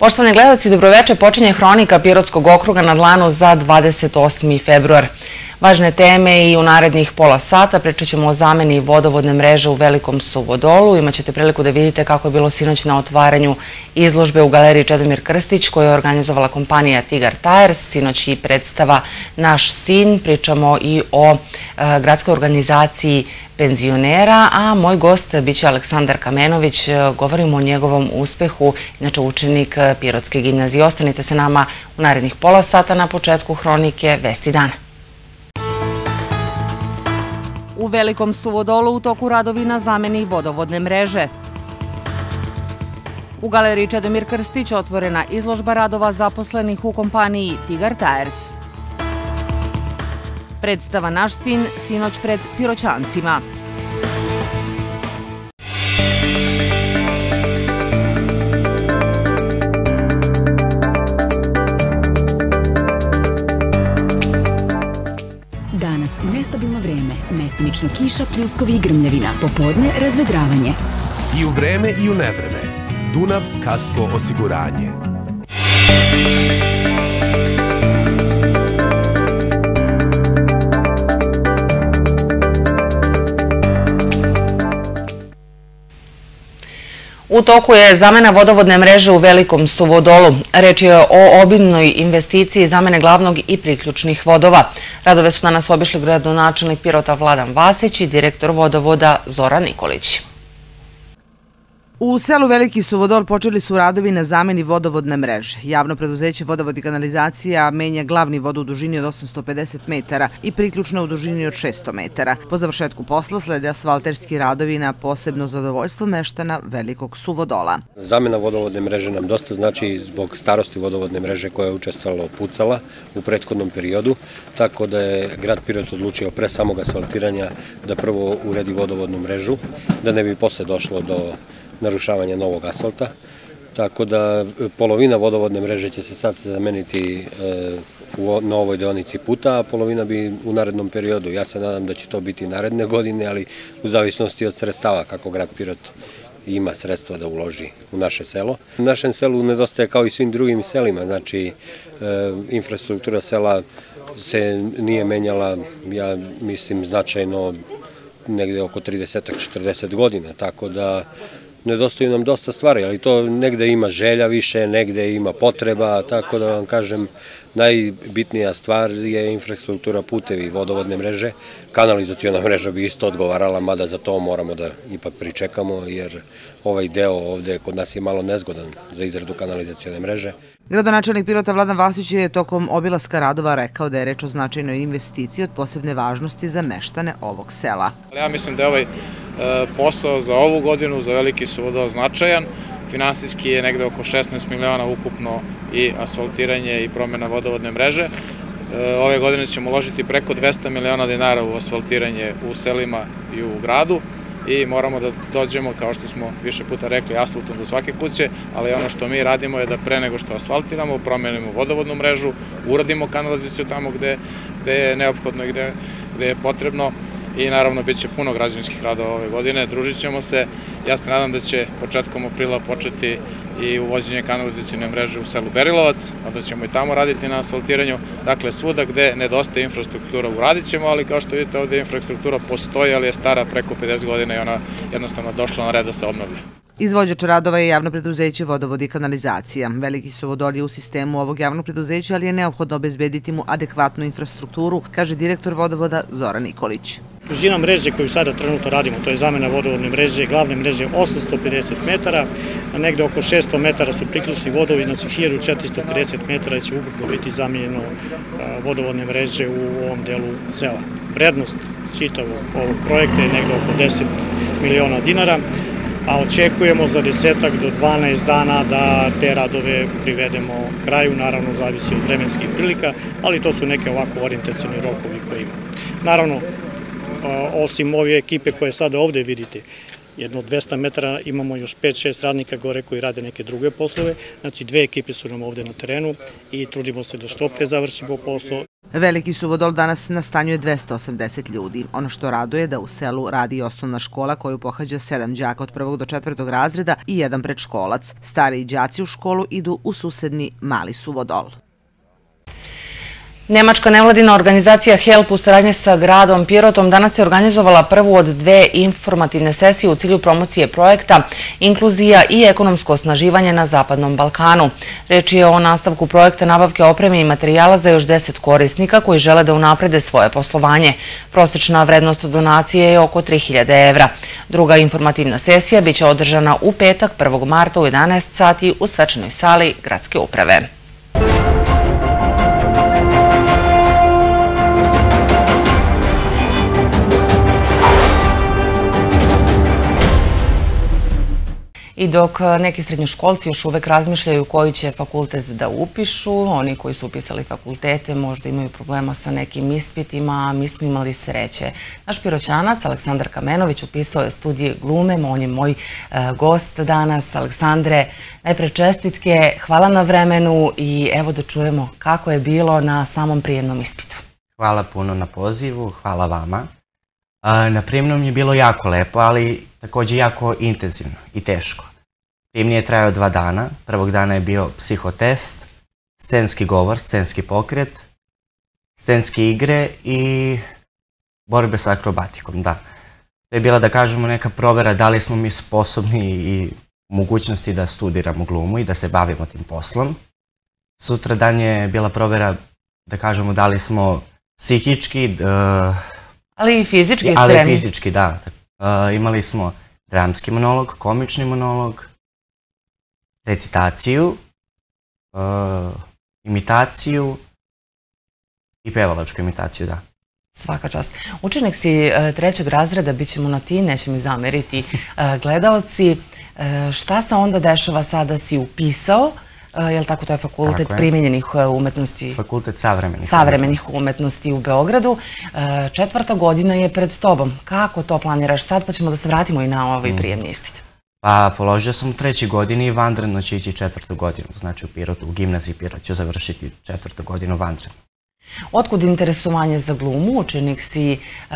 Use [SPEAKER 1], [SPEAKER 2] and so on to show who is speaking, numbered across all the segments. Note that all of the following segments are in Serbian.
[SPEAKER 1] Poštovani gledalci, dobroveče, počinje hronika Pirotskog okruga na dlanu za 28. februar. Važne teme i u narednih pola sata pričat ćemo o zameni vodovodne mreže u Velikom Suvodolu. Imaćete priliku da vidite kako je bilo sinoć na otvaranju izložbe u galeriji Čedomir Krstić koju je organizovala kompanija Tigar Tires. Sinoć i predstava Naš sin. Pričamo i o gradskoj organizaciji penzionera, a moj gost biće Aleksandar Kamenović. Govorimo o njegovom uspehu, inače učenik Pirotske gimnazije. Ostanite se nama u narednih pola sata. Na početku hronike Vesti dana. U Velikom Suvodolu u toku radovi na zameni vodovodne mreže. U galeriji Čedomir Krstić otvorena izložba radova zaposlenih u kompaniji Tigar Tires. Predstava Naš sin sinoć pred Piroćancima.
[SPEAKER 2] Danas nestabilno vreme, mestimično kiša, pljuskovi i grmljavina, popodne razvedravanje.
[SPEAKER 3] I u vreme i u nevreme. Dunav Kasko osiguranje.
[SPEAKER 1] U toku je zamena vodovodne mreže u Velikom Suvodolu. Reč je o obimnoj investiciji zamene glavnog i priključnih vodova. Radove su danas obišli gradonačelnik Pirota Vladan Vasić i direktor vodovoda Zoran Nikolić.
[SPEAKER 4] U selu Veliki Suvodol počeli su radovi na zameni vodovodne mreže. Javno preduzeće Vodovod i kanalizacija menja glavni vod u dužini od 850 metara i priključna u dužini od 600 metara. Po završetku posla slede asfalterski radovi na posebno zadovoljstvo meštana Velikog Suvodola.
[SPEAKER 5] Zamena vodovodne mreže nam dosta znači zbog starosti vodovodne mreže koja je učestvovalo pucala u prethodnom periodu, tako da je grad Pirot odlučio pre samog asfaltiranja da prvo uredi vodovodnu mrežu, da ne bi posle došlo do narušavanja novog asfalta, tako da polovina vodovodne mreže će se sad zameniti na ovoj deonici puta, a polovina bi u narednom periodu. Ja se nadam da će to biti naredne godine, ali u zavisnosti od sredstava kako grad Pirot ima sredstva da uloži u naše selo. U našem selu nedostaje kao i svim drugim selima, znači infrastruktura sela se nije menjala, ja mislim, značajno negde oko 30-40 godina, tako da nedostaju nam dosta stvari, ali to negde ima želja više, negde ima potreba, tako da vam kažem, najbitnija stvar je infrastruktura, putevi, vodovodne mreže. Kanalizaciona mreža bi isto odgovarala, mada za to moramo da ipak pričekamo, jer ovaj deo ovde kod nas je malo nezgodan za izradu kanalizacione mreže.
[SPEAKER 4] Gradonačelnik Pirota Vladan Vasić je tokom obilaska radova rekao da je reč o značajnoj investiciji od posebne važnosti za meštane ovog sela.
[SPEAKER 6] Ja mislim da je ovaj posao za ovu godinu, za Veliki Suvodol, značajan. Finansijski je negde oko 16 miliona ukupno i asfaltiranje i promjena vodovodne mreže. Ove godine ćemo uložiti preko 200 miliona dinara u asfaltiranje u selima i u gradu i moramo da dođemo, kao što smo više puta rekli, asfaltom do svake kuće, ali ono što mi radimo je da pre nego što asfaltiramo, promenimo vodovodnu mrežu, uradimo kanalizaciju tamo gde je neophodno i gde je potrebno. I naravno bit će puno građevinskih radova ove godine, družit ćemo se. Ja se nadam da će početkom aprila početi i uvođenje kanalizacione mreže u selu Berilovac, a da ćemo i tamo raditi na asfaltiranju. Dakle, svuda gde nedostaje infrastruktura uradit ćemo, ali kao što vidite ovde infrastruktura postoji, ali je stara preko 50 godina i ona jednostavno došla na red da se obnavlja.
[SPEAKER 4] Izvođač radova je javno preduzeće Vodovod i kanalizacija. Veliki Suvodol je u sistemu ovog javnog preduzeća, ali je neophodno obezbediti mu adekvatnu infrastrukturu, kaže direktor vodovoda Zoran Nikolić.
[SPEAKER 7] Dužina mreže koju sada trenutno radimo, to je zamena vodovodne mreže, glavne mreže 850 metara, a negde oko 600 metara su priključni vodovi, znači 1450 metara će ukupno biti zamijenjeno vodovodne mreže u ovom delu sela. Vrednost čitavog ovog projekta je negde oko 10 miliona dinara, a očekujemo za 10 do 12 dana da te radove privedemo kraju, naravno zavisi od vremenskih prilika, ali to su neke ovako orijentacioni rokovi koje imamo. Naravno, osim ove ekipe koje sada ovde vidite, jedno 200 metara imamo još 5-6 radnika gore koji rade neke druge poslove, znači 2 ekipe su nam ovde na terenu i trudimo se da što pre završimo posao.
[SPEAKER 4] Veliki Suvodol danas nastanjuje 280 ljudi. Ono što raduje da u selu radi i osnovna škola koju pohađa 7 đaka od 1. do 4. razreda i jedan predškolac. Stariji đaci u školu idu u susedni Mali Suvodol.
[SPEAKER 1] Nemačka nevladina organizacija HELP u saradnji sa gradom Pirotom danas je organizovala prvu od 2 informativne sesije u cilju promocije projekta Inkluzija i ekonomsko osnaživanje na Zapadnom Balkanu. Reč je o nastavku projekta nabavke opreme i materijala za još 10 korisnika koji žele da unaprede svoje poslovanje. Prosječna vrednost donacije je oko 3000 evra. Druga informativna sesija biće održana u petak 1. marta u 11 sati u svečanoj sali gradske uprave. I dok neki srednjoškolci još uvek razmišljaju koji će fakultet da upišu, oni koji su upisali fakultete možda imaju problema sa nekim ispitima, a mi smo imali sreće. Naš Piroćanac, Aleksandar Kamenović, upisao je studije glume, on je moj gost danas. Aleksandre, najpre čestitke, hvala na vremenu i evo da čujemo kako je bilo na samom prijemnom ispitu.
[SPEAKER 8] Hvala puno na pozivu, hvala vama. Na prijemnom je bilo jako lepo, ali također jako intenzivno i teško. Prijemni je trajao 2 dana. Prvog dana je bio psihotest, scenski govor, scenski pokret, scenske igre i borbe sa akrobatikom, da. To je bila, da kažemo, neka provera da li smo mi sposobni i mogućnosti da studiramo glumu i da se bavimo tim poslom. Sutra dan je bila provera, da kažemo, da li smo psihički,
[SPEAKER 1] ali i fizički spremni.
[SPEAKER 8] Ali i fizički, da. Imali smo dramski monolog, komični monolog, recitaciju, imitaciju i pevalačku imitaciju, da.
[SPEAKER 1] Svaka čast. Učenik si 3. razreda, bit ćemo na ti, neće mi zameriti gledaoci. Šta se onda dešava sada si upisao? Je li tako, to je fakultet primijenjenih umetnosti?
[SPEAKER 8] Fakultet
[SPEAKER 1] savremenih umetnosti u Beogradu. 4. godina je pred tobom. Kako to planiraš sad? Pa ćemo da se vratimo i na ovaj prijemni ispit.
[SPEAKER 8] Pa položio sam u 3. godini i vanredno će ići 4. godinu. Znači u Pirotu, u gimnaziji Pirot ću završiti 4. godinu vanredno.
[SPEAKER 1] Otkud interesovanje za glumu? Učenik si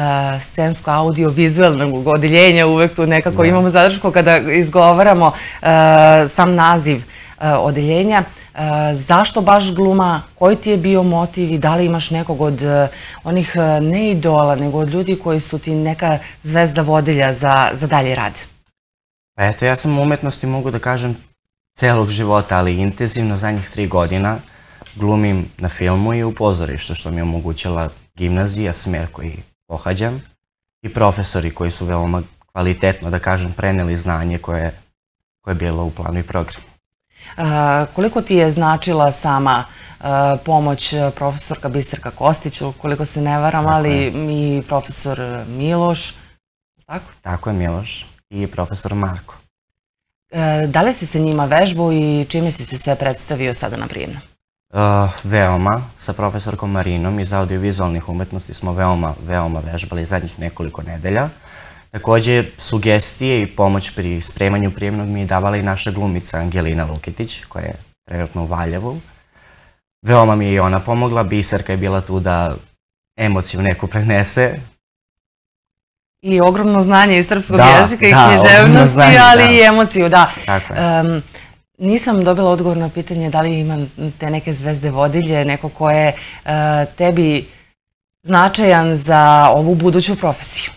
[SPEAKER 1] scensko-audio-vizualnog odeljenja, uvek tu nekako imamo zadršku kada izgovaramo sam naziv odeljenja. Zašto baš gluma? Koji ti je bio motiv i da li imaš nekog od onih ne idola, nego od ljudi koji su ti neka zvezda vodilja za dalje rad?
[SPEAKER 8] Pa eto, ja sam u umetnosti, mogu da kažem, celog života, ali intenzivno zadnjih 3 godina glumim na filmu i u pozorištu, što mi je omogućila gimnazija, smer koji pohađam, i profesori koji su veoma kvalitetno, da kažem, preneli znanje koje je bilo u planu i programu.
[SPEAKER 1] Koliko ti je značila sama pomoć profesorka Biserka Kostić, koliko se ne varam, ali i profesor Miloš?
[SPEAKER 8] Tako je, Miloš i profesor Marko.
[SPEAKER 1] Da li si se njima vežbao i čime si se sve predstavio sada na prijemno?
[SPEAKER 8] Veoma, sa profesorkom Marinom iz audiovizualnih umetnosti smo veoma vežbali zadnjih nekoliko nedelja. Također, sugestije i pomoć pri spremanju prijemnog mi je davala i naša glumica Angelina Luketić, koja je trenutno u Valjevu. Veoma mi je i ona pomogla, Biserka je bila tu da emociju neku prenese.
[SPEAKER 1] I ogromno znanje iz srpskog jezika i književnosti, ali i emociju, da.
[SPEAKER 8] Tako je.
[SPEAKER 1] Nisam dobila odgovor na pitanje da li imam te neke zvezde vodilje, neko ko je tebi značajan za ovu buduću profesiju.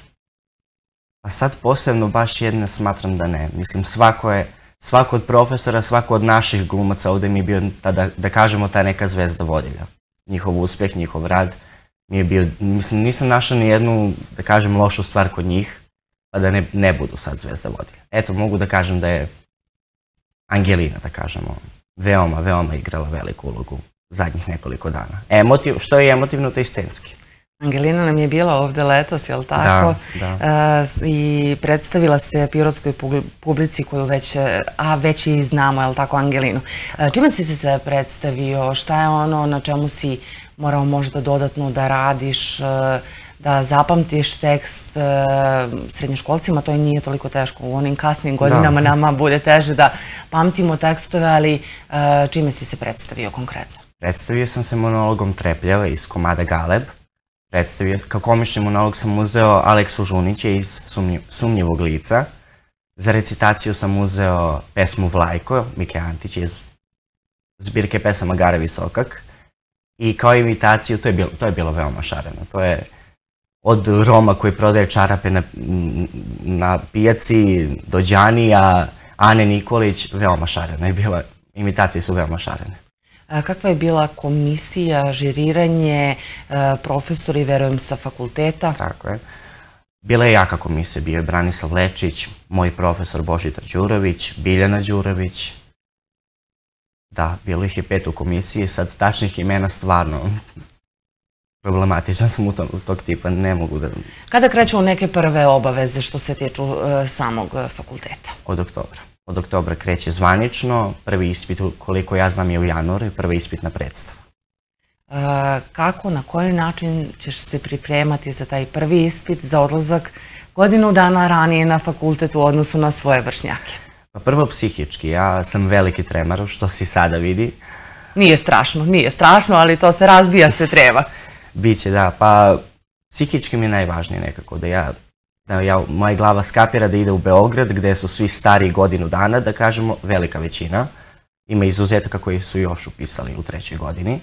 [SPEAKER 8] A sad posebno baš jedne smatram da ne. Mislim, svako od profesora, svako od naših glumaca ovdje mi je bio, da kažemo, ta neka zvezda vodilja. Njihov uspjeh, njihov rad mi je bio, mislim, nisam našao ni jednu, da kažem, lošu stvar kod njih, pa da ne budu sad zvezda vodilja. Eto, mogu da kažem da je Angelina, da kažemo, veoma igrala veliku ulogu zadnjih nekoliko dana. Što je emotivno, to je scenski.
[SPEAKER 1] Angelina nam je bila ovdje letos, jel tako?
[SPEAKER 8] Da.
[SPEAKER 1] I predstavila se pirotskoj publici koju već i znamo, jel tako, Angelinu. Čime si se predstavio? Šta je ono na čemu si morao možda dodatno da radiš, da zapamtiš tekst srednjoškolcima? To nije toliko teško. U onim kasnim godinama nama bude teže da pamtimo tekstove, ali čime si se predstavio konkretno?
[SPEAKER 8] Predstavio sam se monologom Trepljava iz komada Galeb. Kao komični monolog sam uzeo Aleksu Žunića iz Sumnjivog lica. Za recitaciju sam uzeo pesmu Vlajko, Mike Antića iz zbirke pesama Gara Visokak. I kao imitaciju, to je bilo veoma šareno. To je od Roma koji prodaje čarape na pijaci, do Đanija, Ane Nikolić, veoma šarena. Imitacije su veoma šarene.
[SPEAKER 1] Kakva je bila komisija, žiriranje, profesori, verujem, sa fakulteta?
[SPEAKER 8] Tako je. Bila je jaka komisija, bio je Branislav Lečić, moj profesor Božidar Đurović, Biljana Đurović. Da, bilo ih je 5 u komisiji, sad tačnih imena stvarno problematičan sam u tog tipa, ne mogu da...
[SPEAKER 1] Kada kreću neke prve obaveze što se tiču samog fakulteta?
[SPEAKER 8] Od oktobra. Od oktobra kreće zvanično, prvi ispit, koliko ja znam, je u januaru i prva ispitna predstava.
[SPEAKER 1] Kako, na koji način ćeš se pripremati za taj prvi ispit, za odlazak godinu dana ranije na fakultet u odnosu na svoje vršnjake?
[SPEAKER 8] Prvo psihički, ja sam veliki tremar, što se sada vidi.
[SPEAKER 1] Nije strašno, ali to se razbija, se treba.
[SPEAKER 8] Biće, da, pa psihički mi je najvažnije nekako, moja glava skapira da ide u Beograd, gde su svi stari godinu dana, da kažemo, velika većina. Ima izuzetaka koji su još upisali u 3. godini.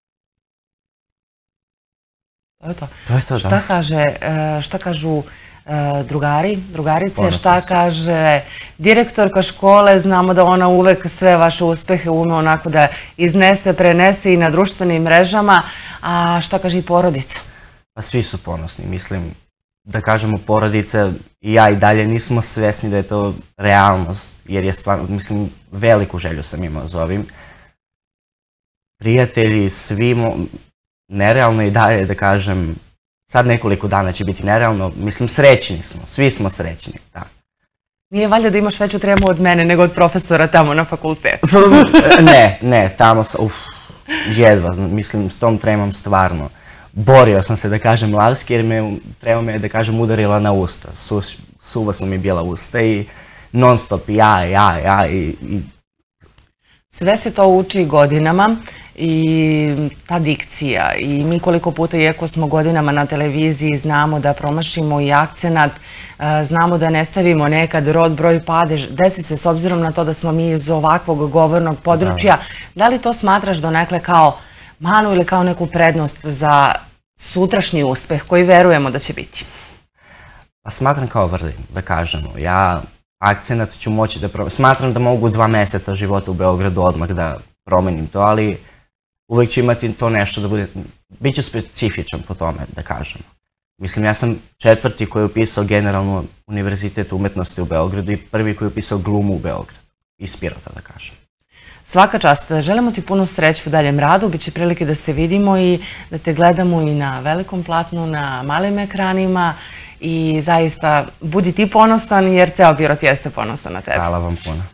[SPEAKER 1] To je to.
[SPEAKER 8] To je to, da.
[SPEAKER 1] Šta kažu drugari, drugarice, šta kaže direktorka škole? Znamo da ona uvek sve vaše uspehe ume onako da iznese, prenese i na društvenim mrežama, a šta kaže i porodica?
[SPEAKER 8] Pa svi su ponosni, mislim, da kažemo porodica i ja i dalje nismo svesni da je to realnost, jer je stvarno, mislim, veliku želju sam imao za ovim. Prijatelji, svi, nerealno i dalje, da kažem, sad nekoliko dana će biti nerealno, mislim, srećni smo, svi smo srećni, da.
[SPEAKER 1] Nije valjda da imaš veću tremu od mene nego od profesora tamo na fakultetu?
[SPEAKER 8] Ne, tamo, jedva, mislim, s tom tremom stvarno. Borio sam se, da kažem, lavski, jer trema me, da kažem, udarila na usta. Suva su mi bila usta i non stop ja i...
[SPEAKER 1] Sve se to uči godinama i ta dikcija i mi koliko puta, iako smo godinama na televiziji, znamo da promašimo i akcenat, znamo da ne stavimo nekad rod, broj, padež. Desi se s obzirom na to da smo mi iz ovakvog govornog područja. Da li to smatraš donekle kao manu ili kao neku prednost za sutrašnji uspeh koji verujemo da će biti?
[SPEAKER 8] Pa smatram kao vrlin, da kažemo. Ja akcenat ću moći da promenim. Smatram da mogu 2 meseca života u Beogradu odmah da promenim to, ali uvek ću imati to nešto da bude... Biću specifičan po tome, da kažemo. Mislim, ja sam 4. koji je upisao generalno Univerzitet umetnosti u Beogradu i 1. koji je upisao glumu u Beogradu. Iz Pirota, da kažem.
[SPEAKER 1] Svaka čast. Želimo ti puno sreće u daljem radu. Biće prilike da se vidimo i da te gledamo i na velikom platnu, na malim ekranima i zaista budi ti ponosan jer ceo Pirot jeste ponosan na tebe.
[SPEAKER 8] Hvala vam puno.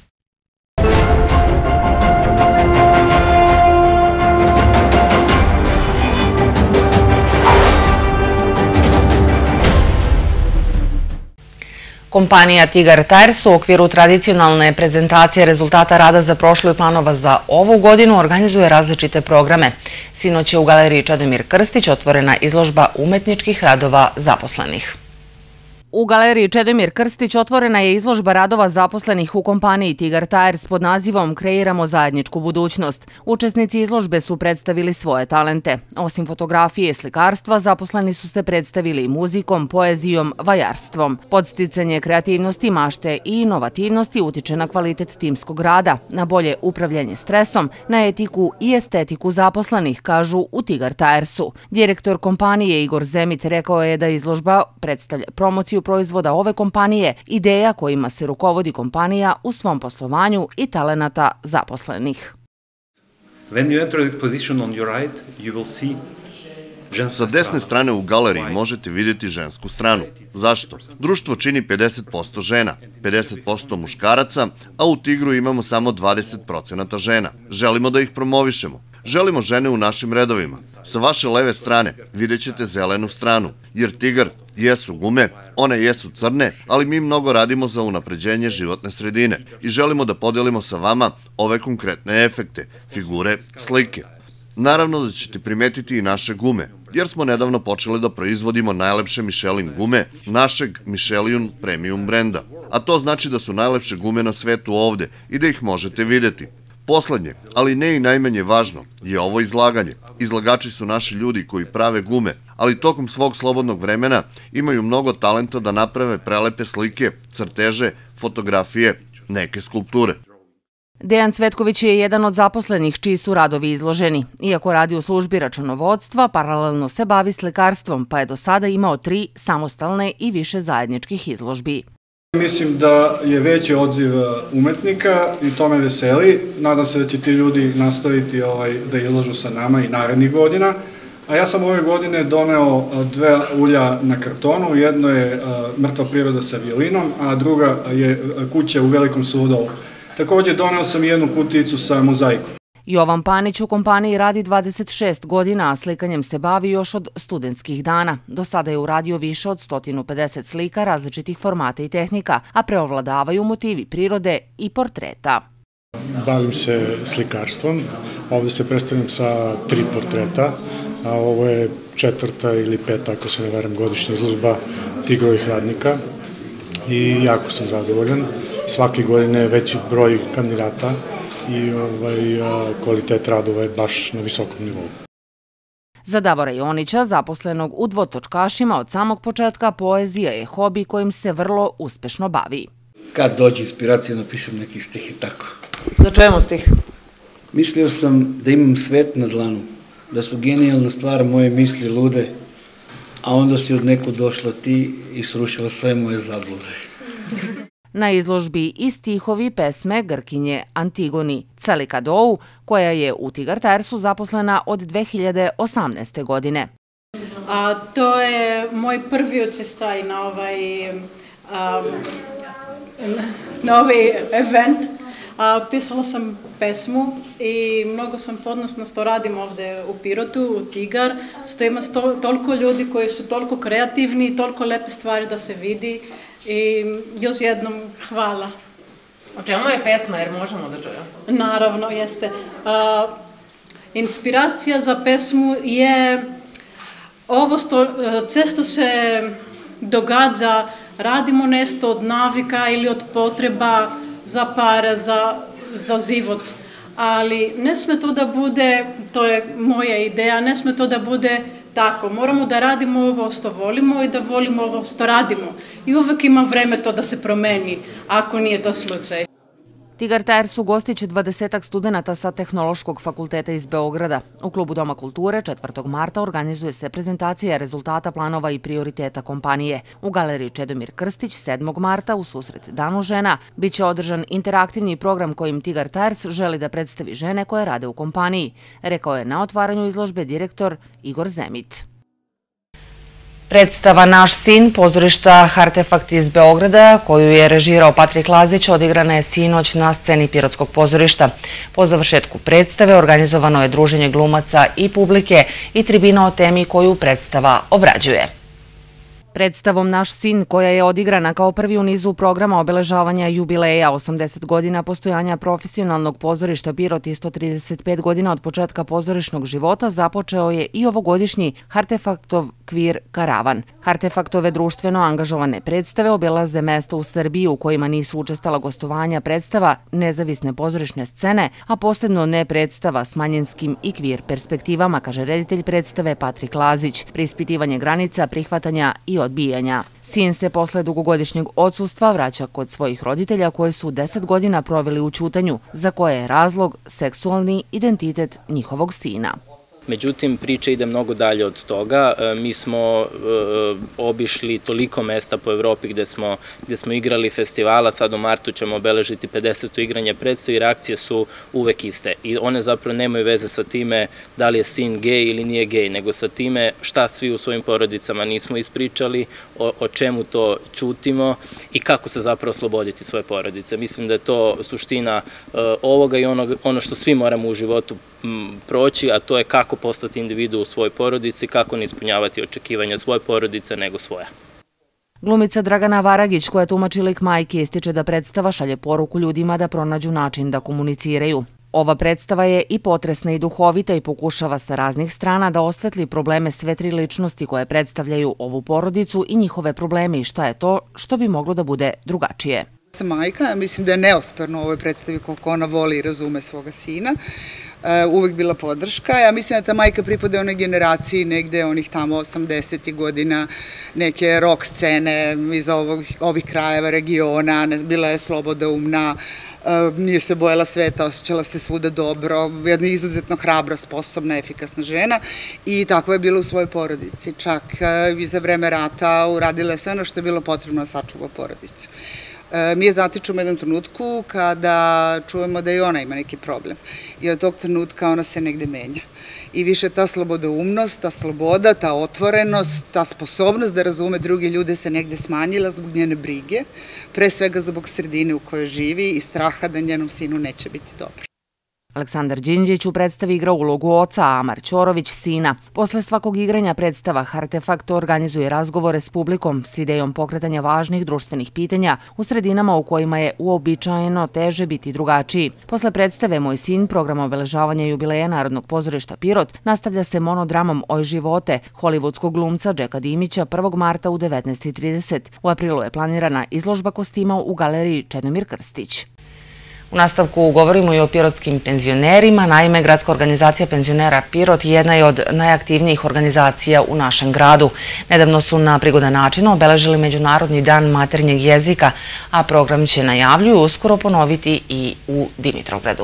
[SPEAKER 1] Kompanija Tigar Tires u okviru tradicionalne prezentacije rezultata rada za prošlu i planova za ovu godinu organizuje različite programe. Sinoć je u galeriji Čedomir Krstić otvorena izložba umetničkih radova zaposlenih. U galeriji Čedomir Krstić otvorena je izložba radova zaposlenih u kompaniji Tigar Tires pod nazivom Kreiramo zajedničku budućnost. Učesnici izložbe su predstavili svoje talente. Osim fotografije i slikarstva, zaposleni su se predstavili muzikom, poezijom, vajarstvom. Podsticanje kreativnosti, mašte i inovativnosti utiče na kvalitet timskog rada, na bolje upravljanje stresom, na etiku i estetiku zaposlenih, kažu u Tigar Tiresu. Direktor kompanije Igor Zemit rekao je da izložba predstavlja promociju proizvoda ove kompanije, ideja kojima se rukovodi kompanija u svom poslovanju i talenata zaposlenih.
[SPEAKER 9] Sa desne strane u galeriji možete vidjeti žensku stranu. Zašto? Društvo čini 50% žena, 50% muškaraca, a u Tigru imamo samo 20% žena. Želimo da ih promovišemo. Želimo žene u našim redovima. Sa vaše leve strane vidjet ćete zelenu stranu, jer Tigar jesu gume, one jesu crne, ali mi mnogo radimo za unapređenje životne sredine i želimo da podelimo sa vama ove konkretne efekte, figure, slike. Naravno da ćete primetiti i naše gume, jer smo nedavno počeli da proizvodimo najlepše Michelin gume našeg Michelin Premium brenda. A to znači da su najlepše gume na svetu ovde i da ih možete videti. Poslednje, ali ne i najmanje važno, je ovo izlaganje. Izlagači su naši ljudi koji prave gume, ali tokom svog slobodnog vremena imaju mnogo talenta da naprave prelepe slike, crteže, fotografije, neke skulpture.
[SPEAKER 1] Dejan Cvetković je jedan od zaposlenih čiji su radovi izloženi. Iako radi u službi računovodstva, paralelno se bavi slikarstvom, pa je do sada imao 3 samostalne i više zajedničkih izložbi.
[SPEAKER 10] Mislim da je veći odziv umetnika i to me veseli. Nadam se da će ti ljudi nastaviti da izlažu sa nama i narednih godina. A ja sam ove godine doneo 2 ulja na kartonu. Jedno je Mrtva priroda sa violinom, a druga je Kuća u Velikom Suvodolu. Također doneo sam jednu kutijicu sa mozaikom.
[SPEAKER 1] Jovan Panić u kompaniji radi 26 godina, a slikanjem se bavi još od studentskih dana. Do sada je uradio više od 150 slika različitih formata i tehnika, a preovladavaju motivi prirode i portreta.
[SPEAKER 11] Bavim se slikarstvom. Ovde se predstavljam sa 3 portreta, a ovo je 4. ili 5. ako se ne varam, godišnja izložba Tigrovih radnika i jako sam zadovoljan. Svake godine je veći broj kandidata i kvalitet radova je baš na visokom nivou.
[SPEAKER 1] Za Davora Jonića, zaposlenog u Dvotočkašima, od samog početka poezija je hobi kojim se vrlo uspešno bavi.
[SPEAKER 12] Kad dođe inspiracija, napišem neki stih i tako.
[SPEAKER 1] Da čujemo stih.
[SPEAKER 12] Mislio sam da imam svet na dlanu, da su genijalna stvar moje misli lude, a onda si od neku došla ti i srušila sve moje zablude.
[SPEAKER 1] Na izložbi i stihovi pesme Grkinje Antigoni Celikadou, koja je u Tigar Tiresu zaposlena od 2018. godine.
[SPEAKER 13] To je moj prvi učeštaj na ovaj event. Pisala sam pesmu i mnogo sam ponosna što radim ovde u Pirotu, u Tigar, što ima toliko ljudi koji su toliko kreativni, toliko lepe stvari da se vidi. I još jednom hvala.
[SPEAKER 1] O čemu je pesma, jer možemo da čujemo?
[SPEAKER 13] Naravno, jeste. Inspiracija za pesmu je ovo što često se događa, radimo nešto od navika ili od potreba za pare, za život. Ali ne sme to da bude, to je moja ideja, ne sme to da bude tako. Moramo da radimo ovo što volimo i da volimo ovo što radimo. I uvek ima vreme to da se promeni, ako nije to slučaj.
[SPEAKER 1] Tigar Tiresu gostiće 20 studenta sa Tehnološkog fakulteta iz Beograda. U klubu Doma kulture 4. marta organizuje se prezentacija rezultata, planova i prioriteta kompanije. U galeriji Čedomir Krstić 7. marta u susret Danu žena biće održan interaktivni program kojim Tigar Tires želi da predstavi žene koje rade u kompaniji, rekao je na otvaranju izložbe direktor Igor Zemit. Predstava Naš sin, pozorišta Hartefakt iz Beograda, koju je režirao Patrik Lazić, odigrana je sinoć na sceni Pirotskog pozorišta. Po završetku predstave organizovano je druženje glumaca i publike i tribina o temi koju predstava obrađuje. Predstavom Naš sin, koja je odigrana kao prvi u nizu programa obeležavanja jubileja 80 godina postojanja profesionalnog pozorišta Pirot i 135 godina od početka pozorišnog života, započeo je i ovogodišnji Hartefaktov kvir Karavan. Hartefaktove društveno angažovane predstave obilaze mesta u Srbiji u kojima nisu učestala gostovanja predstava nezavisne pozorišne scene, a posebno ne predstava s manjinskim i kvir perspektivama, kaže reditelj predstave Patrik Lazić. Preispitivanje granica, prihvatanja i odbijanja. Sin se posle dugogodišnjeg odsustva vraća kod svojih roditelja koji su 10 godina proveli u ćutanju, za koje je razlog seksualni identitet njihovog sina.
[SPEAKER 14] Međutim, priča ide mnogo dalje od toga. Mi smo obišli toliko mesta po Evropi gde smo igrali festivala. Sad u martu ćemo obeležiti 50. igranje predstave i reakcije su uvek iste. I one zapravo nemaju veze sa time da li je sin gej ili nije gej, nego sa time šta svi u svojim porodicama nismo ispričali, o čemu to ćutimo i kako se zapravo osloboditi svoje porodice. Mislim da je to suština ovoga i ono što svi moramo u životu proći, a to je kako postati individu u svojoj porodici, kako ne ispunjavati očekivanja svoje porodice nego svoja.
[SPEAKER 1] Glumica Dragana Varagić, koja tumači lik majke, ističe da predstava šalje poruku ljudima da pronađu način da komuniciraju. Ova predstava je i potresna i duhovita i pokušava sa raznih strana da osvetli probleme sve tri ličnosti koje predstavljaju ovu porodicu i njihove probleme i šta je to što bi moglo da bude drugačije.
[SPEAKER 15] Sam majka, ja mislim da je neosporno u ovoj predstavi koliko ona voli i razume svoga sina. Uvek bila podrška. Ja mislim da ta majka pripada onoj generaciji negde onih tamo 80. godina, neke rock scene iz ovih krajeva, regiona, bila je slobodoumna, nije se bojala sveta, osjećala se svuda dobro, jedna izuzetno hrabra, sposobna, efikasna žena i tako je bila u svojoj porodici. Čak i za vreme rata uradila je sve ono što je bilo potrebno da sačuva porodicu. Mi je zatičemo u jednom trenutku kada čujemo da i ona ima neki problem i od tog trenutka ona se negde menja. I više ta slobodoumnost, ta sloboda, ta otvorenost, ta sposobnost da razume druge ljude se negde smanjila zbog njene brige, pre svega zbog sredine u kojoj živi i straha da njenom sinu neće biti dobro.
[SPEAKER 1] Aleksandar Đinđić u predstavi igra ulogu oca, a Amar Ćorović sina. Posle svakog igranja predstava Hartefakt organizuje razgovore s publikom s idejom pokretanja važnih društvenih pitanja u sredinama u kojima je uobičajeno teže biti drugačiji. Posle predstave Moj sin, programa obeležavanja jubileja Narodnog pozorišta Pirot, nastavlja se monodramom Oj živote hollywoodskog glumca Džeka Dimića 1. marta u 19:30. U aprilu je planirana izložba kostima u galeriji Čedomir Krstić. U nastavku govorimo i o pirotskim penzionerima. Naime, Gradska organizacija penzionera Pirot jedna je od najaktivnijih organizacija u našem gradu. Nedavno su na prigodan način obeležili Međunarodni dan maternjeg jezika, a program će, najavljuju, uskoro ponoviti i u Dimitrovgradu.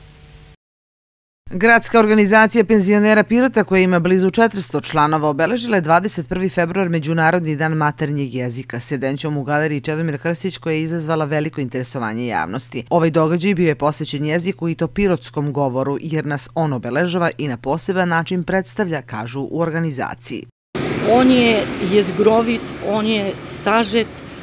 [SPEAKER 4] Gradska organizacija penzionera Pirota, koja ima blizu 400 članova, obeležila je 21. februar Međunarodni dan maternjeg jezika sedenćom u galeriji Čedomir Krstić, koja je izazvala veliko interesovanje javnosti. Ovaj događaj bio je posvećen jeziku i to pirotskom govoru, jer nas on obeležava i na poseban način predstavlja, kažu u organizaciji.
[SPEAKER 16] On je jezgrovit, on je sažet,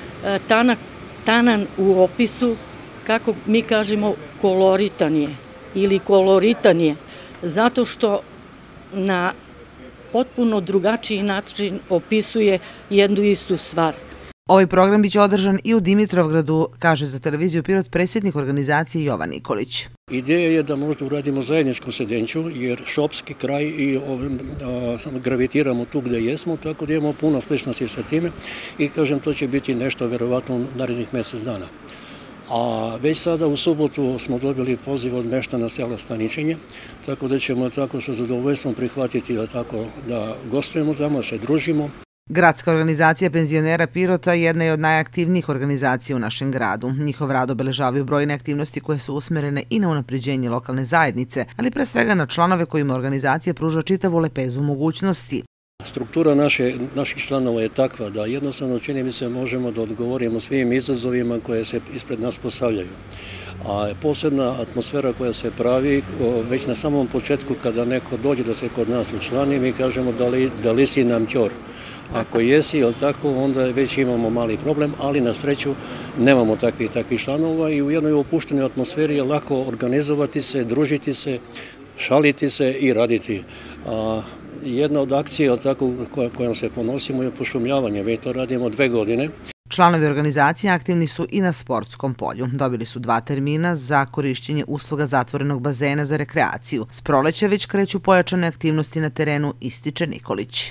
[SPEAKER 16] tanan u opisu, kako mi kažemo, koloritan je. Ili koloritan je, zato što na potpuno drugačiji način opisuje jednu istu stvar.
[SPEAKER 4] Ovaj program biće održan i u Dimitrovgradu, kaže za televiziju Pirot predsjednik organizacije Jovan Nikolić.
[SPEAKER 17] Ideja je da možda uradimo zajedničku sedenću, jer šopski kraj i gravitiramo tu gde jesmo, tako da imamo puno sličnosti sa time i kažem, to će biti nešto verovatno u narednih mesec dana. A već sada u subotu smo dobili poziv od meštana sela Staničenje, tako da ćemo tako sa zadovoljstvom prihvatiti da gostujemo tamo, se družimo.
[SPEAKER 4] Gradska organizacija penzionera Pirota jedna je od najaktivnijih organizacija u našem gradu. Njihov rad obeležavaju brojne aktivnosti koje su usmerene i na unapređenje lokalne zajednice, ali pre svega na članove kojima organizacija pruža čitavu lepezu mogućnosti.
[SPEAKER 17] Struktura naših članova je takva da jednostavno, čini mi se, možemo da odgovorimo svim izazovima koje se ispred nas postavljaju. A posebna atmosfera koja se pravi već na samom početku kada neko dođe da se kod nas učlani, mi kažemo da li si nam ćor. Ako jesi, onda već imamo mali problem, ali na sreću nemamo takvih članova i u jednoj opuštenoj atmosferi je lako organizovati se, družiti se, šaliti se i raditi. Jedna od akcija kojom se ponosimo je pošumljavanje. Mi to radimo 2 godine.
[SPEAKER 4] Članovi organizacije aktivni su i na sportskom polju. Dobili su 2 termina za korišćenje usluga zatvorenog bazena za rekreaciju. S proleća već kreću pojačane aktivnosti na terenu, ističe Nikolić.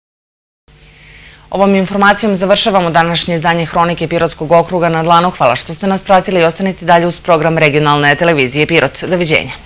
[SPEAKER 1] Ovom informacijom završavamo današnje izdanje Hronike Pirotskog okruga na dlanu. Hvala što ste nas pratili i ostanite dalje uz program regionalne televizije Pirot. Doviđenja.